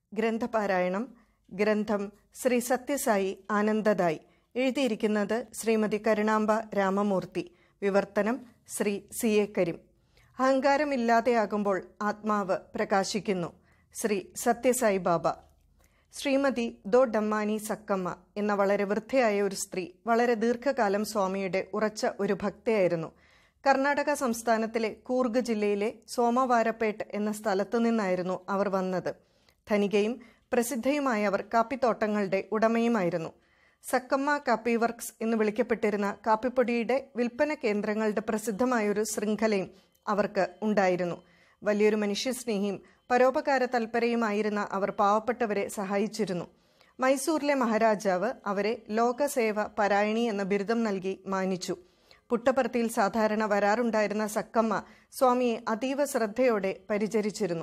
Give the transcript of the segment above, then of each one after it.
ഗ്രന്ഥപാരായണം. ഗ്രന്ഥം ശ്രീ സത്യസായി ആനന്ദദായി. എഴുതിയിരിക്കുന്നത് ശ്രീമതി കരുണാമ്പ രാമമൂർത്തി. വിവർത്തനം ശ്രീ C A Karim. അഹങ്കാരമില്ലാതെയാകുമ്പോൾ ആത്മാവ് പ്രകാശിക്കുന്നു. ശ്രീ സത്യ സായിബാബ. ശ്രീമതി ദോ ഡമ്മാനി സക്കമ്മ എന്ന വളരെ വൃദ്ധയായ ഒരു സ്ത്രീ വളരെ ദീർഘകാലം സ്വാമിയുടെ ഉറച്ച ഒരു ഭക്തയായിരുന്നു. കർണാടക സംസ്ഥാനത്തിലെ കൂർഗ് ജില്ലയിലെ സോമവാരപേട്ട് എന്ന സ്ഥലത്തു നിന്നായിരുന്നു അവർ വന്നത്. ധനികയും പ്രസിദ്ധയുമായ അവർ കാപ്പിത്തോട്ടങ്ങളുടെ ഉടമയുമായിരുന്നു. സക്കമ്മ കാപ്പി വർക്ക്സ് എന്ന് വിളിക്കപ്പെട്ടിരുന്ന കാപ്പിപ്പൊടിയുടെ വിൽപ്പന കേന്ദ്രങ്ങളുടെ പ്രസിദ്ധമായൊരു ശൃംഖലയും അവർക്ക് ഉണ്ടായിരുന്നു. വലിയൊരു മനുഷ്യസ്നേഹിയും പരോപകാര തൽപരയുമായിരുന്ന അവർ പാവപ്പെട്ടവരെ സഹായിച്ചിരുന്നു. മൈസൂരിലെ മഹാരാജാവ് അവരെ ലോകസേവ പരായണി എന്ന ബിരുദം നൽകി മാനിച്ചു. പുട്ടപർത്തിയിൽ സാധാരണ വരാറുണ്ടായിരുന്ന സക്കമ്മ സ്വാമിയെ അതീവ ശ്രദ്ധയോടെ പരിചരിച്ചിരുന്നു.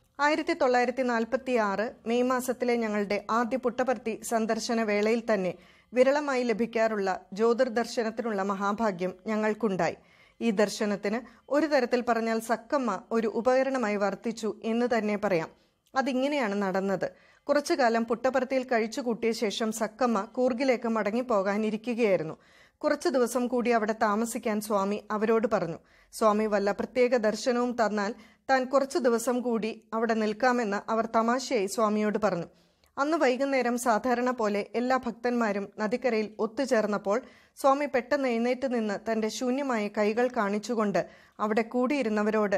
1946 മെയ് മാസത്തിലെ ഞങ്ങളുടെ ആദ്യ പുട്ടപർത്തി സന്ദർശന വേളയിൽ തന്നെ വിരളമായി ലഭിക്കാറുള്ള ജ്യോതിർദർശനത്തിനുള്ള മഹാഭാഗ്യം ഞങ്ങൾക്കുണ്ടായി. ഈ ദർശനത്തിന് ഒരു തരത്തിൽ പറഞ്ഞാൽ സക്കമ്മ ഒരു ഉപകരണമായി വർത്തിച്ചു എന്ന് തന്നെ പറയാം. അതിങ്ങനെയാണ് നടന്നത്. കുറച്ചു കാലം പുട്ടപർത്തിയിൽ കഴിച്ചുകൂട്ടിയ ശേഷം സക്കമ്മ കൂർഗിലേക്ക് മടങ്ങിപ്പോകാനിരിക്കുകയായിരുന്നു. കുറച്ചു ദിവസം കൂടി അവിടെ താമസിക്കാൻ സ്വാമി അവരോട് പറഞ്ഞു. സ്വാമി വല്ല പ്രത്യേക ദർശനവും തന്നാൽ താൻ കുറച്ചു ദിവസം കൂടി അവിടെ നിൽക്കാമെന്ന് അവർ തമാശയായി സ്വാമിയോട് പറഞ്ഞു. അന്ന് വൈകുന്നേരം സാധാരണ പോലെ എല്ലാ ഭക്തന്മാരും നദിക്കരയിൽ ഒത്തുചേർന്നപ്പോൾ സ്വാമി പെട്ടെന്ന് എഴുന്നേറ്റ് നിന്ന് തന്റെ ശൂന്യമായ കൈകൾ കാണിച്ചുകൊണ്ട് അവിടെ കൂടിയിരുന്നവരോട്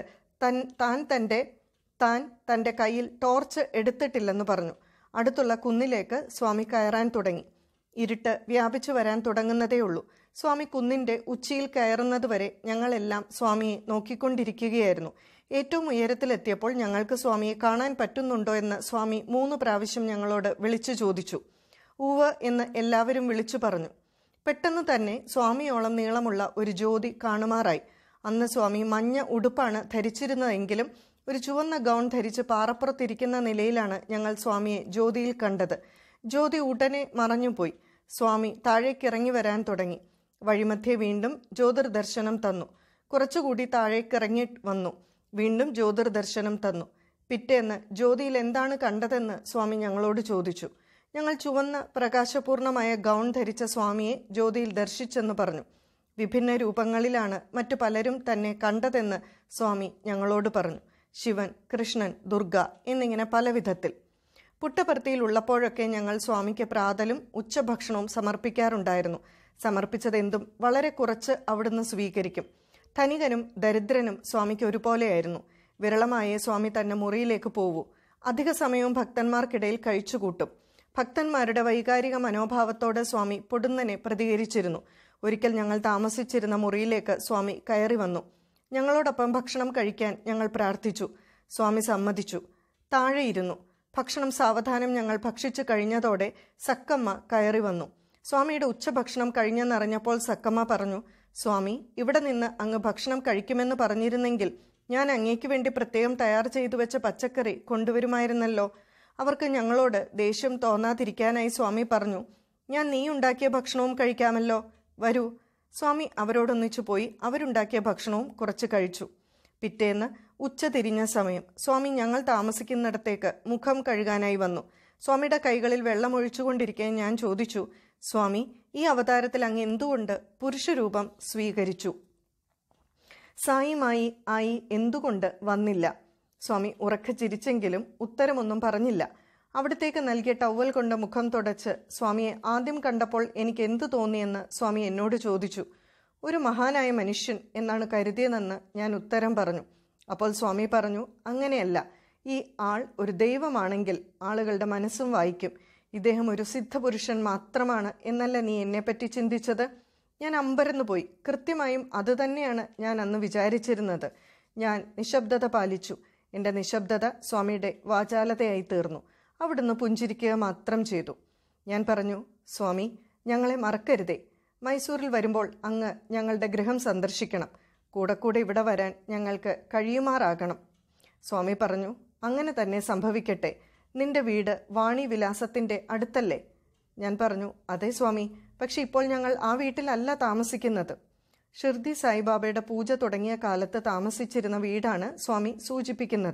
താൻ തന്റെ കയ്യിൽ ടോർച്ച് എടുത്തിട്ടില്ലെന്ന് പറഞ്ഞു. അടുത്തുള്ള കുന്നിലേക്ക് സ്വാമി കയറാൻ തുടങ്ങി. ഇരുട്ട് വ്യാപിച്ചു വരാൻ തുടങ്ങുന്നതേയുള്ളൂ. സ്വാമി കുന്നിന്റെ ഉച്ചിയിൽ കയറുന്നതുവരെ ഞങ്ങളെല്ലാം സ്വാമിയെ നോക്കിക്കൊണ്ടിരിക്കുകയായിരുന്നു. ഏറ്റവും ഉയരത്തിലെത്തിയപ്പോൾ ഞങ്ങൾക്ക് സ്വാമിയെ കാണാൻ പറ്റുന്നുണ്ടോ എന്ന് സ്വാമി 3 പ്രാവശ്യം ഞങ്ങളോട് വിളിച്ചു ചോദിച്ചു. ഉവ്വ് എന്ന് എല്ലാവരും വിളിച്ചു പറഞ്ഞു. പെട്ടെന്ന് തന്നെ സ്വാമിയോളം നീളമുള്ള ഒരു ജ്യോതി കാണുമാറായി. അന്ന് സ്വാമി മഞ്ഞ ഉടുപ്പാണ് ധരിച്ചിരുന്നതെങ്കിലും ഒരു ചുവന്ന ഗൗൺ ധരിച്ച് പാറപ്പുറത്തിരിക്കുന്ന നിലയിലാണ് ഞങ്ങൾ സ്വാമിയെ ജ്യോതിയിൽ കണ്ടത്. ജ്യോതി ഉടനെ മറഞ്ഞുപോയി. സ്വാമി താഴേക്കിറങ്ങി വരാൻ തുടങ്ങി. വഴിമധ്യേ വീണ്ടും ജ്യോതിർദർശനം തന്നു. കുറച്ചുകൂടി താഴേക്കിറങ്ങി വന്നു. വീണ്ടും ജ്യോതിർദർശനം തന്നു. പിറ്റേന്ന് ജ്യോതിയിൽ എന്താണ് കണ്ടതെന്ന് സ്വാമി ഞങ്ങളോട് ചോദിച്ചു. ഞങ്ങൾ ചുവന്ന പ്രകാശപൂർണമായ ഗൗൺ ധരിച്ച സ്വാമിയെ ജ്യോതിയിൽ ദർശിച്ചെന്ന് പറഞ്ഞു. വിഭിന്ന രൂപങ്ങളിലാണ് മറ്റു പലരും തന്നെ കണ്ടതെന്ന് സ്വാമി ഞങ്ങളോട് പറഞ്ഞു. ശിവൻ, കൃഷ്ണൻ, ദുർഗ എന്നിങ്ങനെ പല വിധത്തിൽ. പുട്ടപർത്തിയിൽ ഉള്ളപ്പോഴൊക്കെ ഞങ്ങൾ സ്വാമിക്ക് പ്രാതലും ഉച്ചഭക്ഷണവും സമർപ്പിക്കാറുണ്ടായിരുന്നു. സമർപ്പിച്ചതെന്തും വളരെ കുറച്ച് അവിടുന്ന് സ്വീകരിക്കും. ധനികനും ദരിദ്രനും സ്വാമിക്ക് ഒരുപോലെയായിരുന്നു. വിരളമായേ സ്വാമി തന്നെ മുറിയിലേക്ക് പോവൂ. അധിക സമയവും ഭക്തന്മാർക്കിടയിൽ കഴിച്ചുകൂട്ടും. ഭക്തന്മാരുടെ വൈകാരിക മനോഭാവത്തോട് സ്വാമി പൊടുന്നനെ പ്രതികരിച്ചിരുന്നു. ഒരിക്കൽ ഞങ്ങൾ താമസിച്ചിരുന്ന മുറിയിലേക്ക് സ്വാമി കയറി വന്നു. ഞങ്ങളോടൊപ്പം ഭക്ഷണം കഴിക്കാൻ ഞങ്ങൾ പ്രാർത്ഥിച്ചു. സ്വാമി സമ്മതിച്ചു. താഴെയിരുന്നു. ഭക്ഷണം സാവധാനം ഞങ്ങൾ ഭക്ഷിച്ചു കഴിഞ്ഞതോടെ സക്കമ്മ കയറി വന്നു. സ്വാമിയുടെ ഉച്ചഭക്ഷണം കഴിഞ്ഞെന്നറിഞ്ഞപ്പോൾ സക്കമ്മ പറഞ്ഞു, സ്വാമി, ഇവിടെ നിന്ന് അങ്ങ് ഭക്ഷണം കഴിക്കുമെന്ന് പറഞ്ഞിരുന്നെങ്കിൽ ഞാൻ അങ്ങേക്ക് വേണ്ടി പ്രത്യേകം തയ്യാർ ചെയ്തു വെച്ച പച്ചക്കറി കൊണ്ടുവരുമായിരുന്നല്ലോ. അവർക്ക് ഞങ്ങളോട് ദേഷ്യം തോന്നാതിരിക്കാനായി സ്വാമി പറഞ്ഞു, ഞാൻ നീ ഉണ്ടാക്കിയ ഭക്ഷണവും കഴിക്കാമല്ലോ, വരൂ. സ്വാമി അവരോടൊന്നിച്ചു പോയി അവരുണ്ടാക്കിയ ഭക്ഷണവും കുറച്ച് കഴിച്ചു. പിറ്റേന്ന് ഉച്ച തിരിഞ്ഞ സമയം സ്വാമി ഞങ്ങൾ താമസിക്കുന്നിടത്തേക്ക് മുഖം കഴുകാനായി വന്നു. സ്വാമിയുടെ കൈകളിൽ വെള്ളമൊഴിച്ചുകൊണ്ടിരിക്കെ ഞാൻ ചോദിച്ചു, സ്വാമി, ഈ അവതാരത്തിൽ അങ്ങ് എന്തുകൊണ്ട് പുരുഷരൂപം സ്വീകരിച്ചു? സായിമായി ആയി എന്തുകൊണ്ട് വന്നില്ല? സ്വാമി ഉറക്കെ ചിരിച്ചെങ്കിലും ഉത്തരമൊന്നും പറഞ്ഞില്ല. അവിടത്തേക്ക് നൽകിയ ടവൽ കൊണ്ട് മുഖം തുടച്ച് സ്വാമിയെ ആദ്യം കണ്ടപ്പോൾ എനിക്ക് എന്തു തോന്നിയെന്ന് സ്വാമി എന്നോട് ചോദിച്ചു. ഒരു മഹാനായ മനുഷ്യൻ എന്നാണ് കരുതിയതെന്ന് ഞാൻ ഉത്തരം പറഞ്ഞു. അപ്പോൾ സ്വാമി പറഞ്ഞു, അങ്ങനെയല്ല, ഈ ആൾ ഒരു ദൈവമാണെങ്കിൽ ആളുകളുടെ മനസ്സും വായിക്കും. ഇദ്ദേഹം ഒരു സിദ്ധപുരുഷൻ മാത്രമാണ് എന്നല്ല നീ എന്നെപ്പറ്റി ചിന്തിച്ചത്? ഞാൻ അമ്പരന്നു പോയി. കൃത്യമായും അതുതന്നെയാണ് ഞാൻ അന്ന് വിചാരിച്ചിരുന്നത്. ഞാൻ നിശബ്ദത പാലിച്ചു. എൻ്റെ നിശബ്ദത സ്വാമിയുടെ വാചാലതയായി തീർന്നു. അവിടുന്ന് പുഞ്ചിരിക്കുക മാത്രം ചെയ്തു. ഞാൻ പറഞ്ഞു, സ്വാമി, ഞങ്ങളെ മറക്കരുതേ. മൈസൂരിൽ വരുമ്പോൾ അങ്ങ് ഞങ്ങളുടെ ഗൃഹം സന്ദർശിക്കണം. കൂടെ കൂടെ ഇവിടെ വരാൻ ഞങ്ങൾക്ക് കഴിയുമാറാകണം. സ്വാമി പറഞ്ഞു, അങ്ങനെ തന്നെ സംഭവിക്കട്ടെ. നിന്റെ വീട് വാണി വിലാസത്തിൻ്റെ അടുത്തല്ലേ? ഞാൻ പറഞ്ഞു, അതെ സ്വാമി, പക്ഷെ ഇപ്പോൾ ഞങ്ങൾ ആ വീട്ടിലല്ല താമസിക്കുന്നത്. ഷിർദി സായിബാബയുടെ പൂജ തുടങ്ങിയ കാലത്ത് താമസിച്ചിരുന്ന വീടാണ് സ്വാമി സൂചിപ്പിക്കുന്നത്.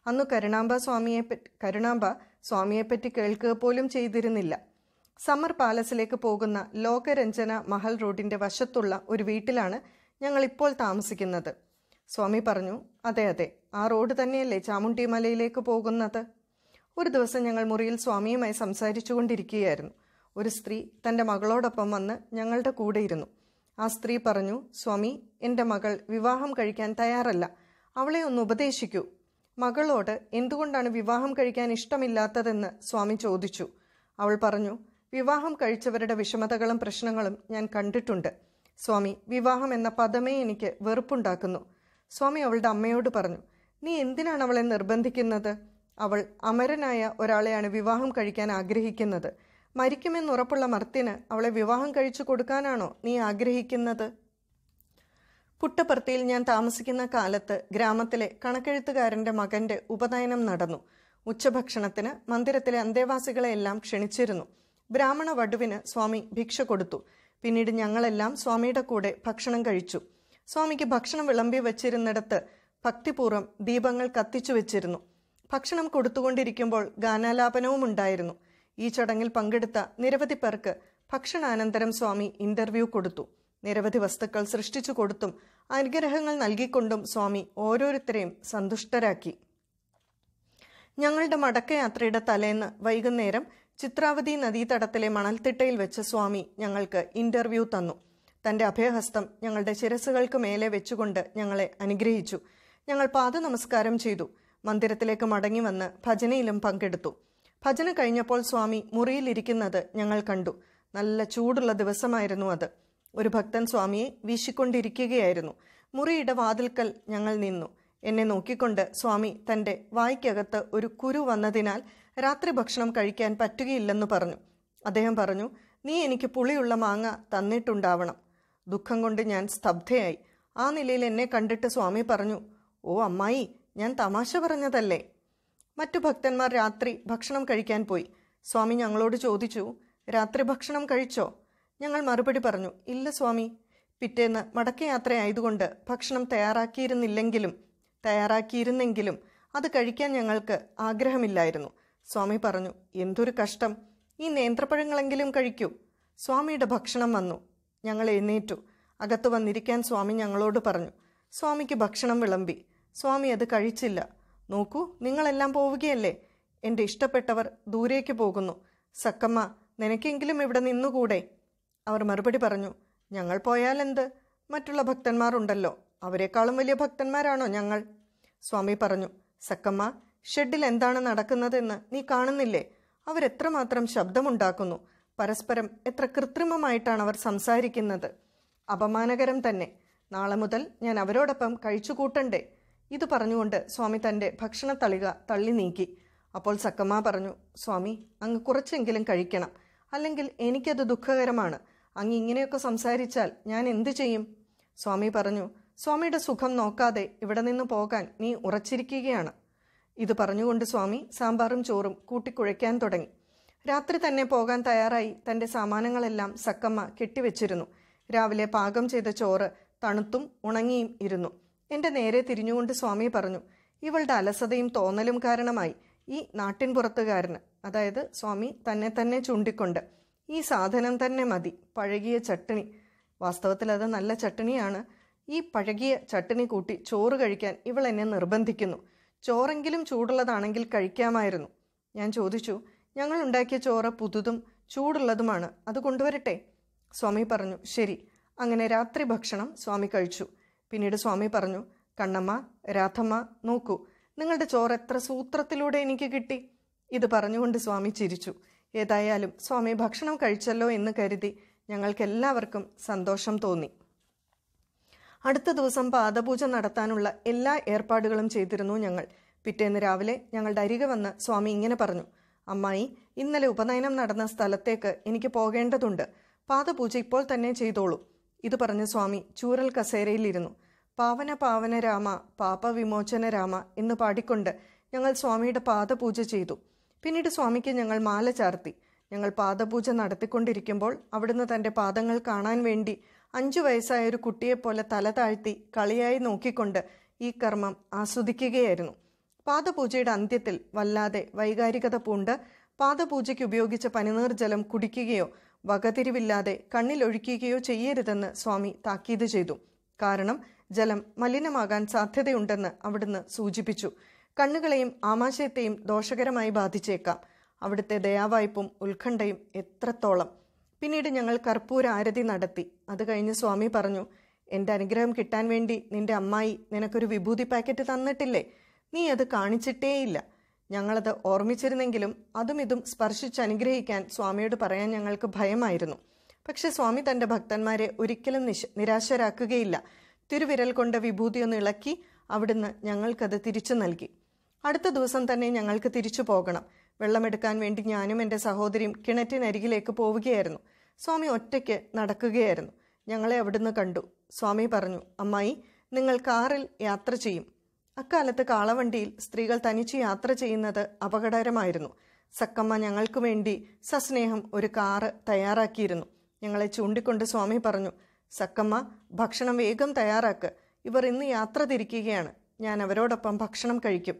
അന്നു കരുണാമ്പ സ്വാമിയെപ്പറ്റി കേൾക്കുക പോലും ചെയ്തിരുന്നില്ല. സമർ പാലസിലേക്ക് പോകുന്ന ലോകരഞ്ജന മഹൽ റോഡിൻ്റെ വശത്തുള്ള ഒരു വീട്ടിലാണ് ഞങ്ങൾ ഇപ്പോൾ താമസിക്കുന്നത്. സ്വാമി പറഞ്ഞു, അതെ അതെ, ആ റോഡ് തന്നെയല്ലേ ചാമുണ്ഡി മലയിലേക്ക് പോകുന്നത്. ഒരു ദിവസം ഞങ്ങൾ മുറിയിൽ സ്വാമിയുമായി സംസാരിച്ചു കൊണ്ടിരിക്കുകയായിരുന്നു. ഒരു സ്ത്രീ തൻ്റെ മകളോടൊപ്പം വന്ന് ഞങ്ങളുടെ കൂടെ ഇരുന്നു. ആ സ്ത്രീ പറഞ്ഞു, സ്വാമി, എൻ്റെ മകൾ വിവാഹം കഴിക്കാൻ തയ്യാറല്ല, അവളെ ഒന്ന് ഉപദേശിക്കൂ. മകളോട് എന്തുകൊണ്ടാണ് വിവാഹം കഴിക്കാൻ ഇഷ്ടമില്ലാത്തതെന്ന് സ്വാമി ചോദിച്ചു. അവൾ പറഞ്ഞു, വിവാഹം കഴിച്ചവരുടെ വിഷമതകളും പ്രശ്നങ്ങളും ഞാൻ കണ്ടിട്ടുണ്ട് സ്വാമി. വിവാഹം എന്ന പദമേ എനിക്ക് വെറുപ്പുണ്ടാക്കുന്നു. സ്വാമി അവളുടെ അമ്മയോട് പറഞ്ഞു, നീ എന്തിനാണ് അവളെ നിർബന്ധിക്കുന്നത്? അവൾ അമരനായ ഒരാളെയാണ് വിവാഹം കഴിക്കാൻ ആഗ്രഹിക്കുന്നത്. മരിക്കുമെന്നുറപ്പുള്ള മർത്യന് അവളെ വിവാഹം കഴിച്ചു കൊടുക്കാനാണോ നീ ആഗ്രഹിക്കുന്നത്? പുട്ടപ്പർത്തിയിൽ ഞാൻ താമസിക്കുന്ന കാലത്ത് ഗ്രാമത്തിലെ കണക്കെഴുത്തുകാരൻ്റെ മകൻ്റെ ഉപനയനം നടന്നു. ഉച്ചഭക്ഷണത്തിന് മന്ദിരത്തിലെ അന്തേവാസികളെയെല്ലാം ക്ഷണിച്ചിരുന്നു. ബ്രാഹ്മണ വടുവിന് സ്വാമി ഭിക്ഷ കൊടുത്തു. പിന്നീട് ഞങ്ങളെല്ലാം സ്വാമിയുടെ കൂടെ ഭക്ഷണം കഴിച്ചു. സ്വാമിക്ക് ഭക്ഷണം വിളമ്പി വച്ചിരുന്നിടത്ത് ഭക്തിപൂർവ്വം ദീപങ്ങൾ കത്തിച്ചു വെച്ചിരുന്നു. ഭക്ഷണം കൊടുത്തുകൊണ്ടിരിക്കുമ്പോൾ ഗാനാലാപനവും ഉണ്ടായിരുന്നു. ഈ ചടങ്ങിൽ പങ്കെടുത്ത നിരവധി പേർക്ക് ഭക്ഷണാനന്തരം സ്വാമി ഇൻ്റർവ്യൂ കൊടുത്തു. നിരവധി വസ്തുക്കൾ സൃഷ്ടിച്ചു കൊടുത്തും അനുഗ്രഹങ്ങൾ നൽകിക്കൊണ്ടും സ്വാമി ഓരോരുത്തരെയും സന്തുഷ്ടരാക്കി. ഞങ്ങളുടെ മടക്കയാത്രയുടെ തലേന്ന് വൈകുന്നേരം ചിത്രാവതി നദീതടത്തിലെ മണൽത്തിട്ടയിൽ വെച്ച് സ്വാമി ഞങ്ങൾക്ക് ഇൻ്റർവ്യൂ തന്നു. തൻ്റെ അഭയഹസ്തം ഞങ്ങളുടെ ശിരസുകൾക്ക് മേലെ വെച്ചുകൊണ്ട് ഞങ്ങളെ അനുഗ്രഹിച്ചു. ഞങ്ങൾ പാദനമസ്കാരം ചെയ്തു. മന്ദിരത്തിലേക്ക് മടങ്ങി വന്ന് ഭജനയിലും പങ്കെടുത്തു. ഭജന കഴിഞ്ഞപ്പോൾ സ്വാമി മുറിയിലിരിക്കുന്നത് ഞങ്ങൾ കണ്ടു. നല്ല ചൂടുള്ള ദിവസമായിരുന്നു അത്. ഒരു ഭക്തൻ സ്വാമിയെ വീശിക്കൊണ്ടിരിക്കുകയായിരുന്നു. മുറിയുടെ വാതിൽക്കൽ ഞങ്ങൾ നിന്നു. എന്നെ നോക്കിക്കൊണ്ട് സ്വാമി തൻ്റെ വായ്ക്കകത്ത് ഒരു കുരു വന്നതിനാൽ രാത്രി ഭക്ഷണം കഴിക്കാൻ പറ്റുകയില്ലെന്ന് പറഞ്ഞു. അദ്ദേഹം പറഞ്ഞു, നീ എനിക്ക് പുളിയുള്ള മാങ്ങ തന്നിട്ടുണ്ടാവണം. ദുഃഖം കൊണ്ട് ഞാൻ സ്തബ്ധയായി. ആ നിലയിൽ എന്നെ കണ്ടിട്ട് സ്വാമി പറഞ്ഞു, ഓ അമ്മായി, ഞാൻ തമാശ പറഞ്ഞതല്ലേ. മറ്റു ഭക്തന്മാർ രാത്രി ഭക്ഷണം കഴിക്കാൻ പോയി. സ്വാമി ഞങ്ങളോട് ചോദിച്ചു, രാത്രി ഭക്ഷണം കഴിച്ചോ? ഞങ്ങൾ മറുപടി പറഞ്ഞു, ഇല്ല സ്വാമി. പിറ്റേന്ന് മടക്കയാത്രയായതുകൊണ്ട് ഭക്ഷണം തയ്യാറാക്കിയിരുന്നെങ്കിലും അത് കഴിക്കാൻ ഞങ്ങൾക്ക് ആഗ്രഹമില്ലായിരുന്നു. സ്വാമി പറഞ്ഞു, എന്തൊരു കഷ്ടം, ഈ നേന്ത്രപ്പഴങ്ങളെങ്കിലും കഴിക്കൂ. സ്വാമിയുടെ ഭക്ഷണം വന്നു. ഞങ്ങൾ എഴുന്നേറ്റു. അകത്ത് വന്നിരിക്കാൻ സ്വാമി ഞങ്ങളോട് പറഞ്ഞു. സ്വാമിക്ക് ഭക്ഷണം വിളമ്പി. സ്വാമി അത് കഴിച്ചില്ല. നോക്കൂ, നിങ്ങളെല്ലാം പോവുകയല്ലേ. എൻ്റെ ഇഷ്ടപ്പെട്ടവർ ദൂരേക്ക് പോകുന്നു. സക്കമ്മ, നിനക്കെങ്കിലും ഇവിടെ നിന്നുകൂടെ? അവർ മറുപടി പറഞ്ഞു, ഞങ്ങൾ പോയാലെന്ത്? മറ്റുള്ള ഭക്തന്മാരുണ്ടല്ലോ, അവരെക്കാളും വലിയ ഭക്തന്മാരാണോ ഞങ്ങൾ? സ്വാമി പറഞ്ഞു, സക്കമ്മ, ഷെഡിൽ എന്താണ് നടക്കുന്നതെന്ന് നീ കാണുന്നില്ലേ? അവരെത്രമാത്രം ശബ്ദമുണ്ടാക്കുന്നു. പരസ്പരം എത്ര കൃത്രിമമായിട്ടാണ് അവർ സംസാരിക്കുന്നത്. അപമാനകരം തന്നെ. നാളെ മുതൽ ഞാൻ അവരോടൊപ്പം കഴിച്ചു കൂട്ടണ്ടേ? ഇത് പറഞ്ഞുകൊണ്ട് സ്വാമി തൻ്റെ ഭക്ഷണത്തളിക തള്ളി നീക്കി. അപ്പോൾ സക്കമ്മ പറഞ്ഞു, സ്വാമി, അങ്ങ് കുറച്ചെങ്കിലും കഴിക്കണം, അല്ലെങ്കിൽ എനിക്കത് ദുഃഖകരമാണ്. അങ്ങ് ഇങ്ങനെയൊക്കെ സംസാരിച്ചാൽ ഞാൻ എന്തു ചെയ്യും? സ്വാമി പറഞ്ഞു, സ്വാമിയുടെ സുഖം നോക്കാതെ ഇവിടെ നിന്ന് പോകാൻ നീ ഉറച്ചിരിക്കുകയാണ്. ഇത് പറഞ്ഞുകൊണ്ട് സ്വാമി സാമ്പാറും ചോറും കൂട്ടിക്കുഴയ്ക്കാൻ തുടങ്ങി. രാത്രി തന്നെ പോകാൻ തയ്യാറായി തൻ്റെ സാമാനങ്ങളെല്ലാം സക്കമ്മ കെട്ടിവെച്ചിരുന്നു. രാവിലെ പാകം ചെയ്ത ചോറ് തണുത്തും ഉണങ്ങിയും ഇരുന്നു. എൻ്റെ നേരെ തിരിഞ്ഞുകൊണ്ട് സ്വാമി പറഞ്ഞു, ഇവളുടെ അലസതയും തോന്നലും കാരണമായി ഈ നാട്ടിൻപുറത്തുകാരന്, അതായത് സ്വാമി തന്നെ ചൂണ്ടിക്കൊണ്ട്, ഈ സാധനം തന്നെ മതി, പഴകിയ ചട്ടിണി. വാസ്തവത്തിൽ അത് നല്ല ചട്ടിണിയാണ്. ഈ പഴകിയ ചട്ടിണി കൂട്ടി ചോറ് കഴിക്കാൻ ഇവൾ എന്നെ നിർബന്ധിക്കുന്നു. ചോറെങ്കിലും ചൂടുള്ളതാണെങ്കിൽ കഴിക്കാമായിരുന്നു. ഞാൻ ചോദിച്ചു, ഞങ്ങൾ ഉണ്ടാക്കിയ ചോറ് പുതുതും ചൂടുള്ളതുമാണ്, അത് കൊണ്ടുവരട്ടെ? സ്വാമി പറഞ്ഞു, ശരി. അങ്ങനെ രാത്രി ഭക്ഷണം സ്വാമി കഴിച്ചു. പിന്നീട് സ്വാമി പറഞ്ഞു, കണ്ണമ്മ, രാധമ്മ, നോക്കൂ, നിങ്ങളുടെ ചോറ് എത്ര സൂത്രത്തിലൂടെ എനിക്ക് കിട്ടി. ഇത് പറഞ്ഞുകൊണ്ട് സ്വാമി ചിരിച്ചു. ഏതായാലും സ്വാമി ഭക്ഷണം കഴിച്ചല്ലോ എന്ന് കരുതി ഞങ്ങൾക്കെല്ലാവർക്കും സന്തോഷം തോന്നി. അടുത്ത ദിവസം പാദപൂജ നടത്താനുള്ള എല്ലാ ഏർപ്പാടുകളും ചെയ്തിരുന്നു ഞങ്ങൾ. പിറ്റേന്ന് രാവിലെ ഞങ്ങളുടെ അരികെ വന്ന് സ്വാമി ഇങ്ങനെ പറഞ്ഞു, അമ്മായി, ഇന്നലെ ഉപനയനം നടന്ന സ്ഥലത്തേക്ക് എനിക്ക് പോകേണ്ടതുണ്ട്. പാദപൂജ ഇപ്പോൾ തന്നെ ചെയ്തോളൂ. ഇത് പറഞ്ഞ് സ്വാമി ചൂരൽ കസേരയിലിരുന്നു. പാവന പാവന രാമ, പാപവിമോചന രാമ എന്ന് പാടിക്കൊണ്ട് ഞങ്ങൾ സ്വാമിയുടെ പാദപൂജ ചെയ്തു. പിന്നീട് സ്വാമിക്ക് ഞങ്ങൾ മാല ചാർത്തി. ഞങ്ങൾ പാദപൂജ നടത്തിക്കൊണ്ടിരിക്കുമ്പോൾ അവിടുന്ന് തൻ്റെ പാദങ്ങൾ കാണാൻ വേണ്ടി 5 വയസ്സായ ഒരു കുട്ടിയെപ്പോലെ തല താഴ്ത്തി കളിയായി നോക്കിക്കൊണ്ട് ഈ കർമ്മം ആസ്വദിക്കുകയായിരുന്നു. പാദപൂജയുടെ അന്ത്യത്തിൽ വല്ലാതെ വൈകാരികത പൂണ്ട് പാദപൂജയ്ക്ക് ഉപയോഗിച്ച പനിനീർ ജലം കുടിക്കുകയോ വകതിരിവില്ലാതെ കണ്ണിലൊഴിക്കുകയോ ചെയ്യരുതെന്ന് സ്വാമി താക്കീത് ചെയ്തു. കാരണം ജലം മലിനമാകാൻ സാധ്യതയുണ്ടെന്ന് അവിടുന്ന് സൂചിപ്പിച്ചു. കണ്ണുകളെയും ആമാശയത്തെയും ദോഷകരമായി ബാധിച്ചേക്കാം. അവിടുത്തെ ദയാവായ്പും ഉത്കണ്ഠയും എത്രത്തോളം! പിന്നീട് ഞങ്ങൾ കർപ്പൂര ആരതി നടത്തി. അത് കഴിഞ്ഞ് സ്വാമി പറഞ്ഞു, എൻ്റെ അനുഗ്രഹം കിട്ടാൻ വേണ്ടി നിന്റെ അമ്മായി നിനക്കൊരു വിഭൂതി പാക്കറ്റ് തന്നിട്ടില്ലേ? നീ അത് കാണിച്ചിട്ടേയില്ല. ഞങ്ങളത് ഓർമ്മിച്ചിരുന്നെങ്കിലും അതും ഇതും സ്പർശിച്ച് അനുഗ്രഹിക്കാൻ സ്വാമിയോട് പറയാൻ ഞങ്ങൾക്ക് ഭയമായിരുന്നു. പക്ഷെ സ്വാമി തൻ്റെ ഭക്തന്മാരെ ഒരിക്കലും നിരാശരാക്കുകയില്ല. തിരുവിരൽ കൊണ്ട് വിഭൂതിയൊന്ന് ഇളക്കി അവിടുന്ന് ഞങ്ങൾക്കത് തിരിച്ചു നൽകി. അടുത്ത ദിവസം തന്നെ ഞങ്ങൾക്ക് തിരിച്ചു പോകണം. വെള്ളമെടുക്കാൻ വേണ്ടി ഞാനും എൻ്റെ സഹോദരിയും കിണറ്റിനരികിലേക്ക് പോവുകയായിരുന്നു. സ്വാമി ഒറ്റയ്ക്ക് നടക്കുകയായിരുന്നു. ഞങ്ങളെ അവിടുന്ന് കണ്ടു. സ്വാമി പറഞ്ഞു, അമ്മായി, നിങ്ങൾ കാറിൽ യാത്ര ചെയ്യും. അക്കാലത്ത് കാളവണ്ടിയിൽ സ്ത്രീകൾ തനിച്ച് യാത്ര ചെയ്യുന്നത് അപകടകരമായിരുന്നു. സക്കമ്മ ഞങ്ങൾക്ക് വേണ്ടി സസ്നേഹം ഒരു കാറ് തയ്യാറാക്കിയിരുന്നു. ഞങ്ങളെ ചൂണ്ടിക്കൊണ്ട് സ്വാമി പറഞ്ഞു, സക്കമ്മ, ഭക്ഷണം വേഗം തയ്യാറാക്ക്. ഇവർ ഇന്ന് യാത്ര തിരിക്കുകയാണ്. ഞാൻ അവരോടൊപ്പം ഭക്ഷണം കഴിക്കും.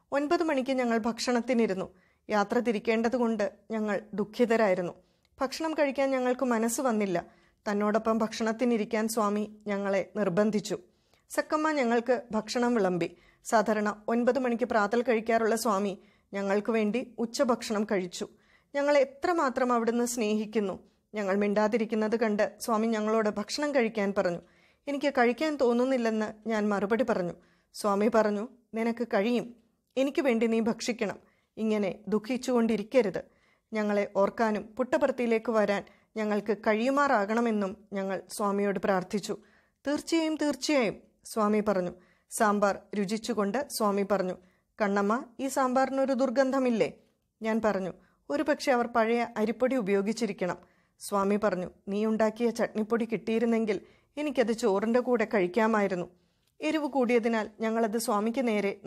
9 മണിക്ക് ഞങ്ങൾ ഭക്ഷണത്തിനിരുന്നു. യാത്ര തിരിക്കേണ്ടതുകൊണ്ട് ഞങ്ങൾ ദുഃഖിതരായിരുന്നു. ഭക്ഷണം കഴിക്കാൻ ഞങ്ങൾക്ക് മനസ്സ് വന്നില്ല. തന്നോടൊപ്പം ഭക്ഷണത്തിനിരിക്കാൻ സ്വാമി ഞങ്ങളെ നിർബന്ധിച്ചു. സക്കമ്മ ഞങ്ങൾക്ക് ഭക്ഷണം വിളമ്പി. സാധാരണ 9 മണിക്ക് പ്രാതൽ കഴിക്കാറുള്ള സ്വാമി ഞങ്ങൾക്ക് വേണ്ടി ഉച്ചഭക്ഷണം കഴിച്ചു. ഞങ്ങളെ എത്രമാത്രം അവിടുന്ന് സ്നേഹിക്കുന്നു! ഞങ്ങൾ മിണ്ടാതിരിക്കുന്നത് കണ്ട് സ്വാമി ഞങ്ങളോട് ഭക്ഷണം കഴിക്കാൻ പറഞ്ഞു. എനിക്ക് കഴിക്കാൻ തോന്നുന്നില്ലെന്ന് ഞാൻ മറുപടി പറഞ്ഞു. സ്വാമി പറഞ്ഞു, നിനക്ക് കഴിയും. എനിക്ക് വേണ്ടി നീ ഭക്ഷിക്കണം. ഇങ്ങനെ ദുഃഖിച്ചുകൊണ്ടിരിക്കരുത്. ഞങ്ങളെ ഓർക്കാനും പുട്ടപർത്തിയിലേക്ക് വരാൻ ഞങ്ങൾക്ക് കഴിയുമാറാകണമെന്നും ഞങ്ങൾ സ്വാമിയോട് പ്രാർത്ഥിച്ചു. തീർച്ചയായും തീർച്ചയായും, സ്വാമി പറഞ്ഞു. സാമ്പാർ രുചിച്ചുകൊണ്ട് സ്വാമി പറഞ്ഞു, കണ്ണമ്മ, ഈ സാമ്പാറിനൊരു ദുർഗന്ധമില്ലേ? ഞാൻ പറഞ്ഞു, ഒരുപക്ഷെ അവർ പഴയ അരിപ്പൊടി ഉപയോഗിച്ചിരിക്കണം. സ്വാമി പറഞ്ഞു, നീ ഉണ്ടാക്കിയ ചട്നിപ്പൊടി കിട്ടിയിരുന്നെങ്കിൽ എനിക്കത് ചോറിൻ്റെ കൂടെ കഴിക്കാമായിരുന്നു. എരിവ് കൂടിയതിനാൽ ഞങ്ങളത് സ്വാമിക്ക്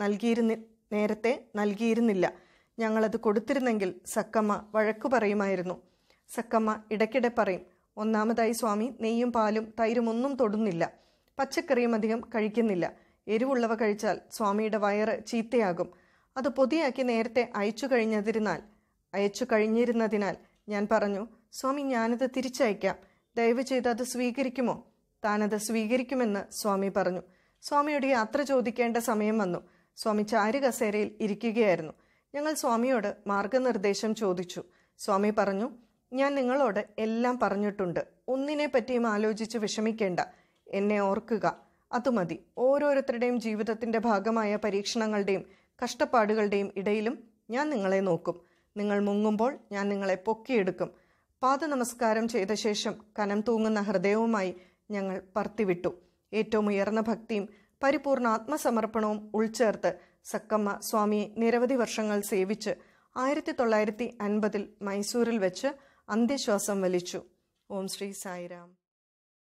നേരത്തെ നൽകിയിരുന്നില്ല. ഞങ്ങളത് കൊടുത്തിരുന്നെങ്കിൽ സക്കമ്മ വഴക്കു പറയുമായിരുന്നു. സക്കമ്മ ഇടയ്ക്കിടെ പറയും, ഒന്നാമതായി സ്വാമി നെയ്യും പാലും തൈരും ഒന്നും തൊടുന്നില്ല. പച്ചക്കറിയും അധികം കഴിക്കുന്നില്ല. എരിവുള്ളവ കഴിച്ചാൽ സ്വാമിയുടെ വയറ് ചീത്തയാകും. അത് പൊതിയാക്കി നേരത്തെ അയച്ചു കഴിഞ്ഞിരുന്നതിനാൽ ഞാൻ പറഞ്ഞു, സ്വാമി, ഞാനത് തിരിച്ചയക്കാം. ദയവ് ചെയ്ത് അത് സ്വീകരിക്കുമോ? താനത് സ്വീകരിക്കുമെന്ന് സ്വാമി പറഞ്ഞു. സ്വാമിയോട് യാത്ര ചോദിക്കേണ്ട സമയം വന്നു. സ്വാമി ചാരുകസേരയിൽ ഇരിക്കുകയായിരുന്നു. ഞങ്ങൾ സ്വാമിയോട് മാർഗനിർദ്ദേശം ചോദിച്ചു. സ്വാമി പറഞ്ഞു, ഞാൻ നിങ്ങളോട് എല്ലാം പറഞ്ഞിട്ടുണ്ട്. ഒന്നിനെ പറ്റിയും ആലോചിച്ച് വിഷമിക്കേണ്ട. എന്നെ ഓർക്കുക, അതുമതി. ഓരോരുത്തരുടെയും ജീവിതത്തിൻ്റെ ഭാഗമായ പരീക്ഷണങ്ങളുടെയും കഷ്ടപ്പാടുകളുടെയും ഇടയിലും ഞാൻ നിങ്ങളെ നോക്കും. നിങ്ങൾ മുങ്ങുമ്പോൾ ഞാൻ നിങ്ങളെ പൊക്കിയെടുക്കും. പാദനമസ്കാരം ചെയ്ത ശേഷം കനം തൂങ്ങുന്ന ഹൃദയവുമായി ഞങ്ങൾ പറത്തിവിട്ടു. ഏറ്റവും ഉയർന്ന ഭക്തിയും പരിപൂർണ ആത്മസമർപ്പണവും ഉൾച്ചേർത്ത് സക്കമ്മ സ്വാമിയെ നിരവധി വർഷങ്ങൾ സേവിച്ച് 1950 മൈസൂരിൽ വെച്ച് അന്ത്യശ്വാസം വലിച്ചു. ഓം ശ്രീ സായിരാം.